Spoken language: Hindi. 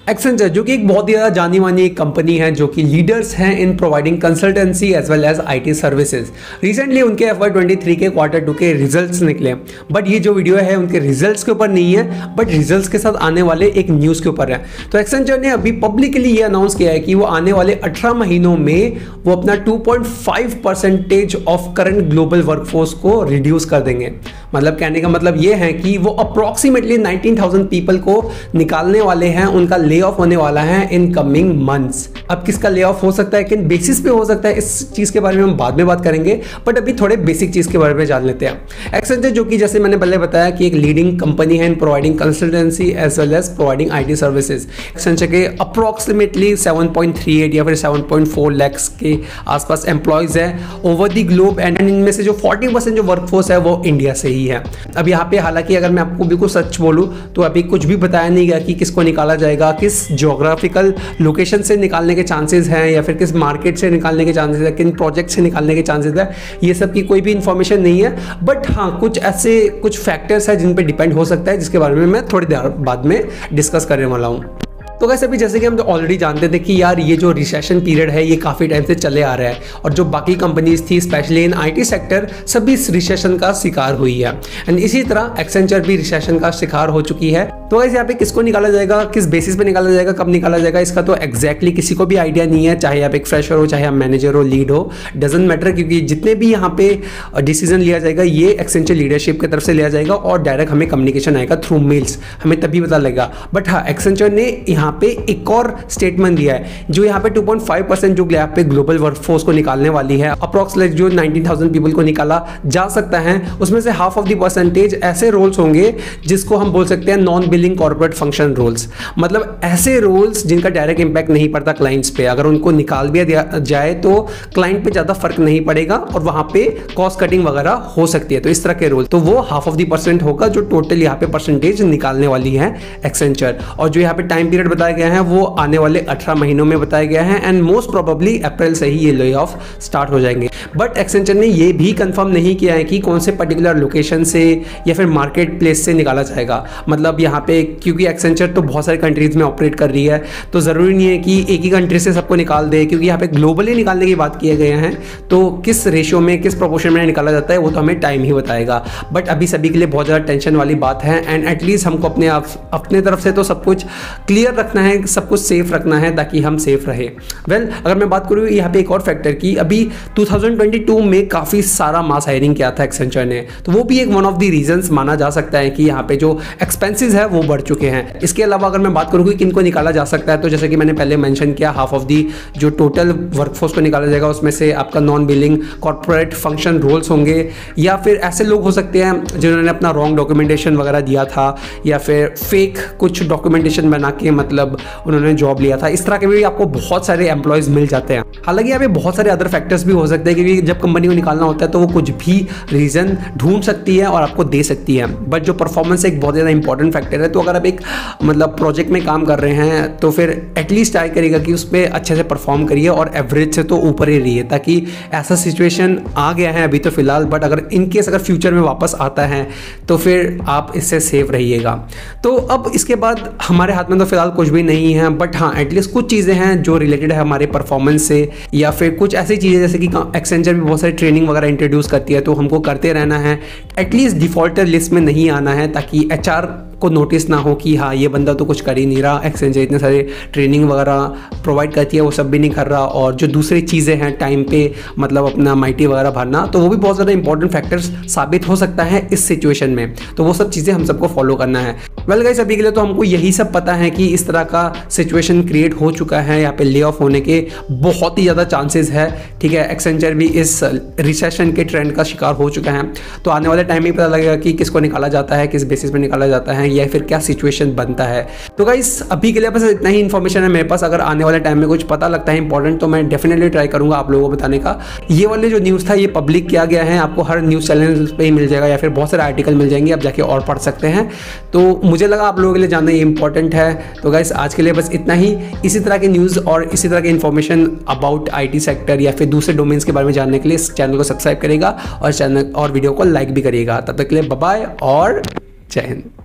एक्सेंचर जो कि एक बहुत ही ज़्यादा जानी मानी एक कंपनी है जो कि लीडर्स हैं in providing consultancy as well as IT services. Recently उनके FY23 के Q2 के रिजल्ट्स निकले, बट ये जो वीडियो है उनके रिजल्ट्स के ऊपर नहीं है, बट रिजल्ट्स के साथ आने वाले एक न्यूज़ के ऊपर है। तो एक्सेंचर ने अभी पब्लिकली ये अनाउंस किया है कि वो आने वाले 18 महीनों में वो अपना 2.5% ऑफ करंट ग्लोबल वर्कफोर्स को रिड्यूस कर देंगे। मतलब कहने का मतलब ये है कि वो अप्रॉक्सीमेटली 19,000 पीपल को निकालने वाले हैं, उनका ले ऑफ होने वाला है इन कमिंग मंथ्स। अब किसका ले ऑफ हो सकता है, किन बेसिस पे हो सकता है, इस चीज के बारे में हम बाद में बात करेंगे, बट अभी थोड़े बेसिक चीज के बारे में जान लेते हैं। एक्सेंचर जो कि जैसे मैंने पहले बताया कि एक लीडिंग कंपनी है in providing consultancy as well as providing IT services. Accenture के अप्रॉक्सीमेटली 7.38 या फिर 7.4 लाख के आसपास एम्प्लॉयज है ओवर द ग्लोब, एंड इनमें से जो 40% जो वर्कफोर्स है वो इंडिया से ही है। अब यहाँ पे हालांकि अगर मैं आपको बिल्कुल सच बोलूँ तो अभी कुछ भी बताया नहीं गया कि किसको निकाला जाएगा, किस ज्योग्राफिकल लोकेशन से निकालने के चांसेस हैं या फिर किस मार्केट से निकालने के चांसेस है, किन प्रोजेक्ट से निकालने के चांसेस है, ये सब की कोई भी इंफॉर्मेशन नहीं है। बट हाँ, कुछ ऐसे कुछ फैक्टर्स है जिन पे डिपेंड हो सकता है, जिसके बारे में मैं थोड़ी देर बाद में डिस्कस करने वाला हूँ। तो वैसे भी जैसे कि हम ऑलरेडी जानते थे कि यार ये जो रिसेशन पीरियड है ये काफ़ी टाइम से चले आ रहा है, और जो बाकी कंपनीज थी स्पेशली इन आईटी सेक्टर सभी इस रिसेशन का शिकार हुई है, एंड इसी तरह एक्सेंचर भी रिसेशन का शिकार हो चुकी है। तो वैसे यहाँ पे किसको निकाला जाएगा, किस बेसिस पे निकाला जाएगा, कब निकाला जाएगा, इसका तो एग्जैक्टली किसी को भी आइडिया नहीं है। चाहे आप एक फ्रेशर हो, चाहे आप मैनेजर हो, लीड हो, डजेंट मैटर, क्योंकि जितने भी यहाँ पे डिसीजन लिया जाएगा ये एक्सेंचर लीडरशिप की तरफ से लिया जाएगा और डायरेक्ट हमें कम्युनिकेशन आएगा थ्रू मेल्स, हमें तभी पता लगेगा। बट हाँ, एक्सेंचर ने यहाँ पे एक और स्टेटमेंट दिया है जो यहाँ पे 2.5% जो यहाँ पे ग्लोबल वर्कफोर्स को निकालने वाली है, अप्रॉक्सीमेट जो 19,000 पीपल को निकाला जा सकता है, उसमें से हाफ ऑफ द परसेंटेज ऐसे रोल्स होंगे जिसको हम बोल सकते हैं non billing corporate function roles. मतलब ऐसे रोल्स जिनका डायरेक्ट इंपैक्ट नहीं पड़ता क्लाइंट्स पे, अगर उनको निकाल भी दिया जाए तो क्लाइंट पे ज्यादा फर्क नहीं पड़ेगा और वहां पे कॉस्ट कटिंग वगैरह हो सकती है। तो इस तरह के रोल, तो वो हाफ ऑफ द परसेंट होगा जो टोटल यहाँ पे परसेंटेज निकालने वाली है एक्सेंचर। और जो यहाँ पे टाइम पीरियड बताया गया है वो आने वाले 18 महीनों में बताया गया है, एंड मोस्ट प्रोबेबली अप्रैल से ही ये ले ऑफ स्टार्ट हो जाएंगे। बट एक्सेंचर ने ये भी कंफर्म नहीं किया है कि कौन से पर्टिकुलर लोकेशन से या फिर मार्केट प्लेस से निकाला जाएगा। मतलब यहाँ पे क्योंकि एक्सेंचर तो बहुत सारे कंट्रीज में ऑपरेट कर रही है, तो जरूरी नहीं है कि एक ही कंट्री से सबको निकाल दे, क्योंकि यहाँ पे ग्लोबली निकालने की बात किए गए हैं। तो किस रेशियो में, किस प्रोपोर्शन में निकाला जाता है वो तो हमें टाइम ही बताएगा। बट अभी सभी के लिए बहुत ज़्यादा टेंशन वाली बात है, एंड एटलीस्ट हमको अपने तरफ से तो सब कुछ क्लियर रखना है, सब कुछ सेफ रखना है ताकि हम सेफ रहे। अगर मैं बात करूँ यहाँ पे एक और फैक्टर की, अभी 2022 में काफ़ी सारा मास हायरिंग किया था एक्सेंचर ने, तो वो भी एक वन ऑफ द रीजंस माना जा सकता है कि यहाँ पे जो एक्सपेंसेस है वो बढ़ चुके हैं। इसके अलावा अगर मैं बात करूँ कि किनको निकाला जा सकता है, तो जैसे कि मैंने पहले मेंशन किया, हाफ ऑफ दी जो टोटल वर्कफोर्स को निकाला जाएगा उसमें से आपका non billing corporate function roles होंगे, या फिर ऐसे लोग हो सकते हैं जिन्होंने अपना रॉन्ग डॉक्यूमेंटेशन वगैरह दिया था या फिर फेक कुछ डॉक्यूमेंटेशन बना के मतलब उन्होंने जॉब लिया था। इस तरह के भी आपको बहुत सारे एम्प्लॉयज मिल जाते हैं। हालांकि यहाँ पे बहुत सारे अदर फैक्टर्स भी हो सकते हैं, क्योंकि जब कंपनी को निकालना होता है तो वो कुछ भी रीजन ढूंढ सकती है और आपको दे सकती है। बट जो परफॉर्मेंस एक बहुत ज़्यादा इंपॉर्टेंट फैक्टर है, तो अगर आप एक मतलब प्रोजेक्ट में काम कर रहे हैं तो फिर एटलीस्ट ट्राई करिएगा कि उस पर अच्छे से परफॉर्म करिए और एवरेज से तो ऊपर ही रहिए, ताकि ऐसा सिचुएशन आ गया है अभी तो फिलहाल, बट अगर इनकेस अगर फ्यूचर में वापस आता है तो फिर आप इससे सेफ रहिएगा। तो अब इसके बाद हमारे हाथ में तो फिलहाल कुछ भी नहीं है, बट हाँ एटलीस्ट कुछ चीज़ें हैं जो रिलेटेड है हमारे परफॉर्मेंस से, या फिर कुछ ऐसी चीज़ें जैसे कि एक्सेंचर भी बहुत सारी ट्रेनिंग वगैरह इंट्रोड्यूस करती है, तो हमको करते रहना है, एटलीस्ट डिफॉल्टर लिस्ट में नहीं आना है, ताकि एचआर को नोटिस ना हो कि हाँ ये बंदा तो कुछ कर ही नहीं रहा, एक्सेंचर इतने सारे ट्रेनिंग वगैरह प्रोवाइड करती है वो सब भी नहीं कर रहा, और जो दूसरी चीज़ें हैं टाइम पे मतलब अपना माइटी वगैरह भरना, तो वो भी बहुत ज़्यादा इंपॉर्टेंट फैक्टर्स साबित हो सकता है इस सिचुएशन में। तो वो सब चीज़ें हम सबको फॉलो करना है। वेल गाइस, अभी के लिए तो हमको यही सब पता है कि इस तरह का सिचुएशन क्रिएट हो चुका है, यहाँ पे ले ऑफ होने के बहुत ही ज़्यादा चांसेस है। ठीक है, एक्सेंचर भी इस रिसेशन के ट्रेंड का शिकार हो चुका है, तो आने वाले टाइम में पता लगेगा कि किसको निकाला जाता है, किस बेसिस पे निकाला जाता है, या फिर क्या सिचुएशन बनता है। तो गाइस अभी के लिए बस इतना ही इन्फॉर्मेशन है मेरे पास। अगर आने वाले टाइम में कुछ पता लगता है इंपॉर्टेंट तो मैं डेफिनेटली ट्राई करूंगा आप लोगों को बताने का। ये वाले जो न्यूज़ था ये पब्लिक किया गया है, आपको हर न्यूज़ चैनल पे ही मिल जाएगा या फिर बहुत सारे आर्टिकल मिल जाएंगे, आप जाके और पढ़ सकते हैं। तो मुझे लगा आप लोगों के लिए जानना ये इंपॉर्टेंट है। तो गाइस आज के लिए बस इतना ही। इसी तरह के न्यूज़ और इसी तरह के इन्फॉर्मेशन अबाउट IT सेक्टर या फिर दूसरे डोमेन्स के बारे में जानने के लिए इस चैनल को सब्सक्राइब करेगा और चैनल और वीडियो को लाइक भी करिएगा। तब तक के लिए बाय बाय और जय हिंद।